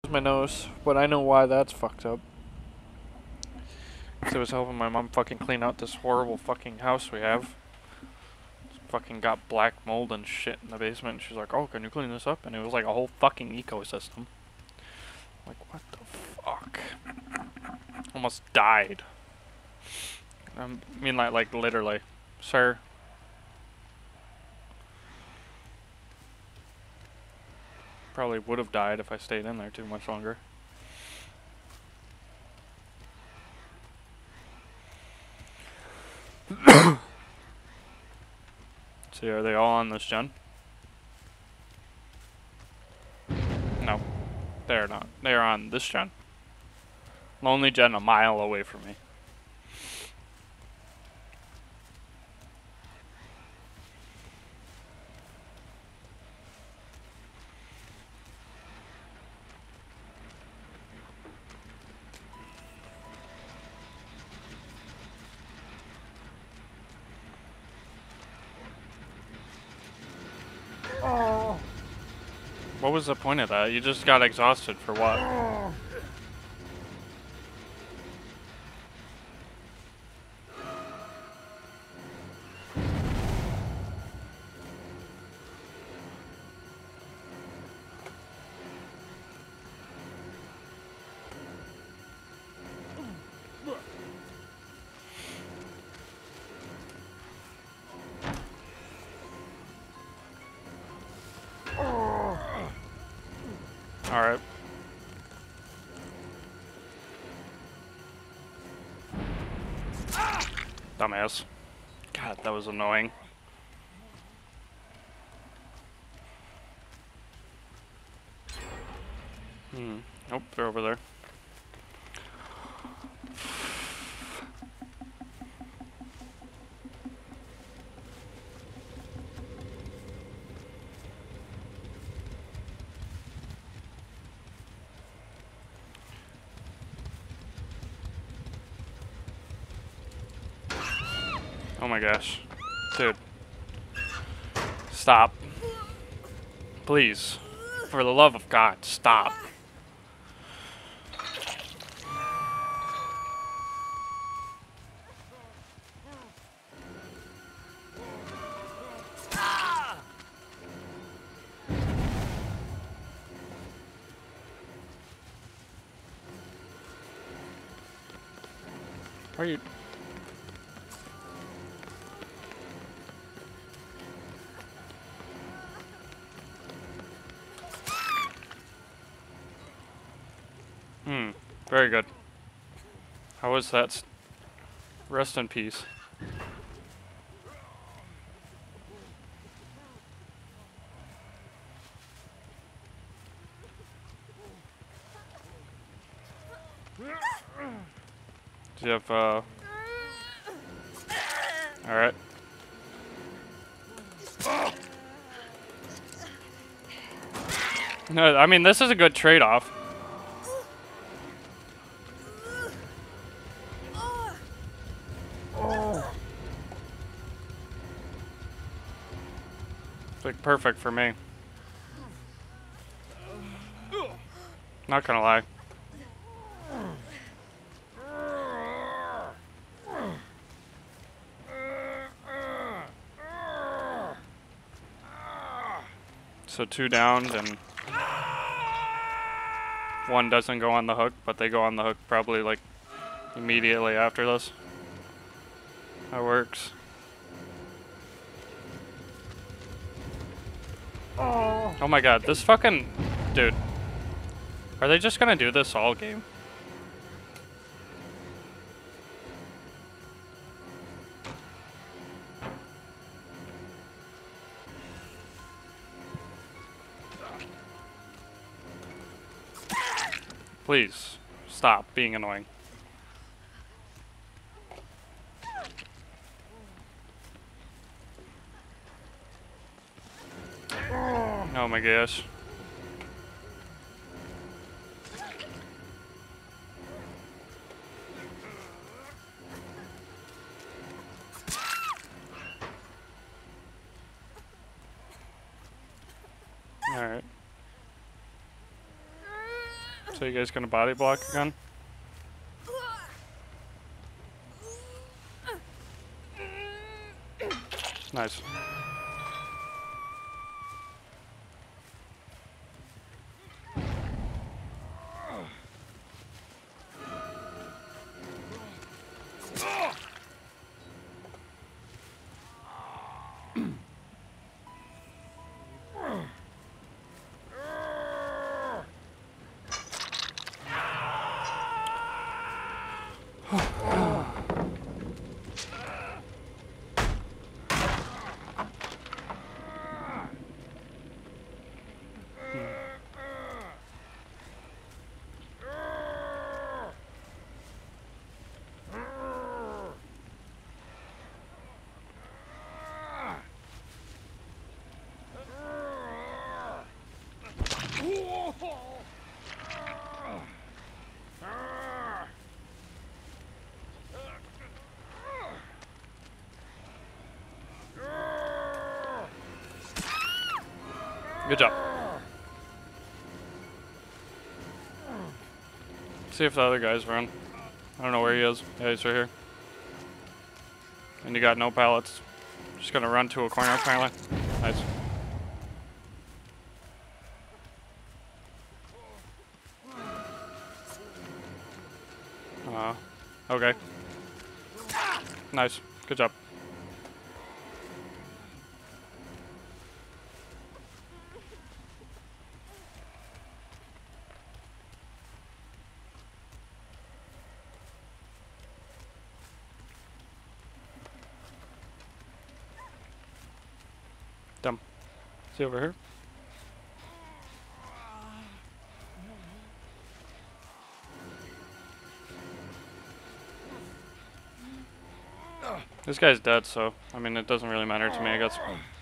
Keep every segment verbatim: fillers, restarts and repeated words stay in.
my nose, but I know why that's fucked up. Cause it was helping my mom fucking clean out this horrible fucking house we have. It's fucking got black mold and shit in the basement. And she's like, "Oh, can you clean this up?" And it was like a whole fucking ecosystem. Like, what the fuck? Almost died. I mean, like, like literally, sir. Probably would have died if I stayed in there too much longer. See, are they all on this gen? No, they're not. They're on this gen. Lonely gen a mile away from me. Oh. What was the point of that? You just got exhausted for what? Oh. Alright. Dumbass. God, that was annoying. Hmm. Nope, they're over there. Oh my gosh. Dude. Stop. Please. For the love of God, stop. Are you... Hmm. Very good. How was that? S Rest in peace. Do you have, uh... Alright. No, I mean, this is a good trade-off. It's like perfect for me. Not gonna lie. So two downed and one doesn't go on the hook, but they go on the hook probably like immediately after this. That works. Oh. Oh my god, this fucking... Dude. Are they just gonna do this all game? Please, stop being annoying. Oh my gosh. Alright. So you guys gonna body block again? Nice. Good job. See if the other guy's around. I don't know where he is. Yeah, he's right here. And you got no pallets. Just gonna run to a corner apparently. Nice. Uh, okay. Nice. Good job. Dumb. See over here? This guy's dead, so, I mean, it doesn't really matter to me, I guess.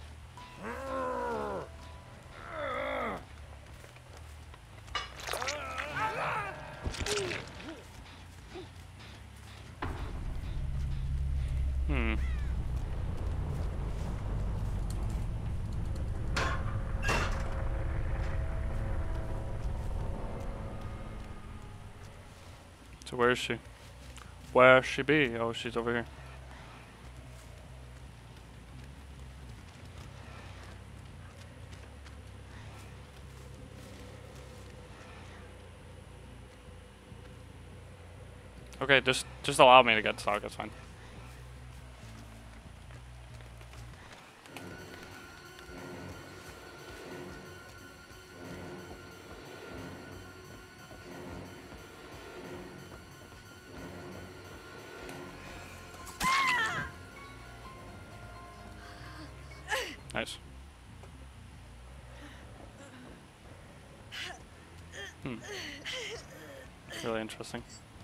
Hmm. So where is she? Where she be? Oh, she's over here. Okay, just just allow me to get stock, it's fine. Nice. Hmm. Really interesting.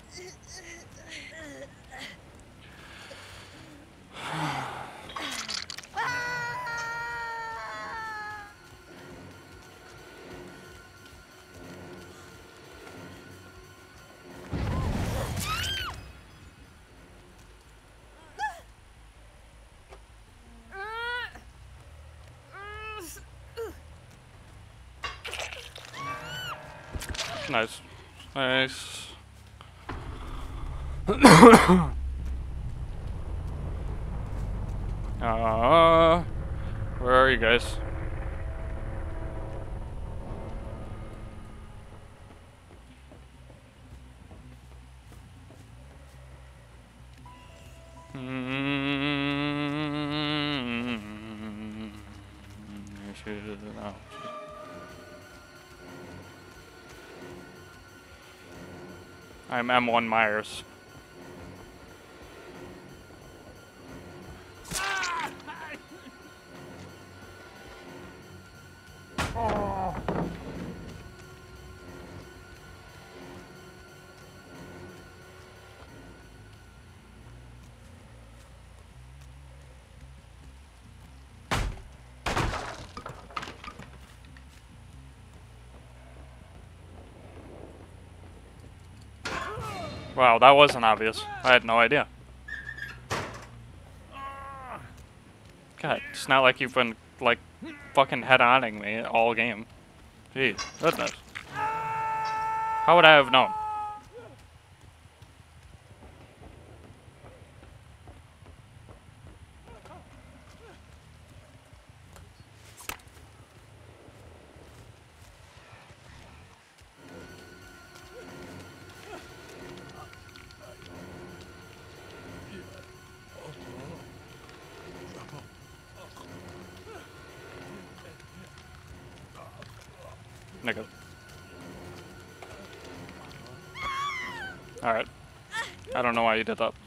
Nice. Nice. uh, where are you guys? Mm-hmm. I'm M one Myers. Wow, that wasn't obvious. I had no idea. God, it's not like you've been, like, fucking head-oning me all game. Jeez, goodness. How would I have known? Nigga. Alright. I don't know why you did that.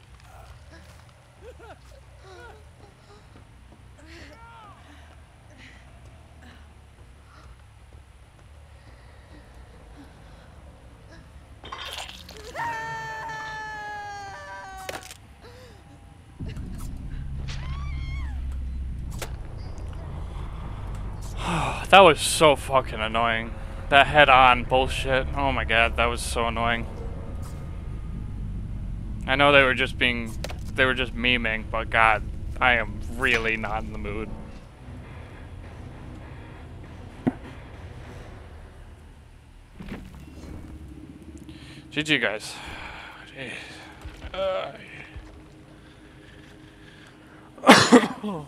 That was so fucking annoying. That head-on bullshit. Oh my god, that was so annoying. I know they were just being... They were just memeing, but god, I am really not in the mood. G G, guys. Jeez. Uh, oh.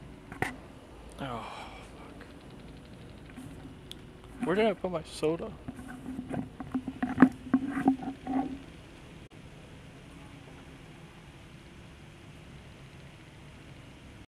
Oh, fuck. Where did I put my soda?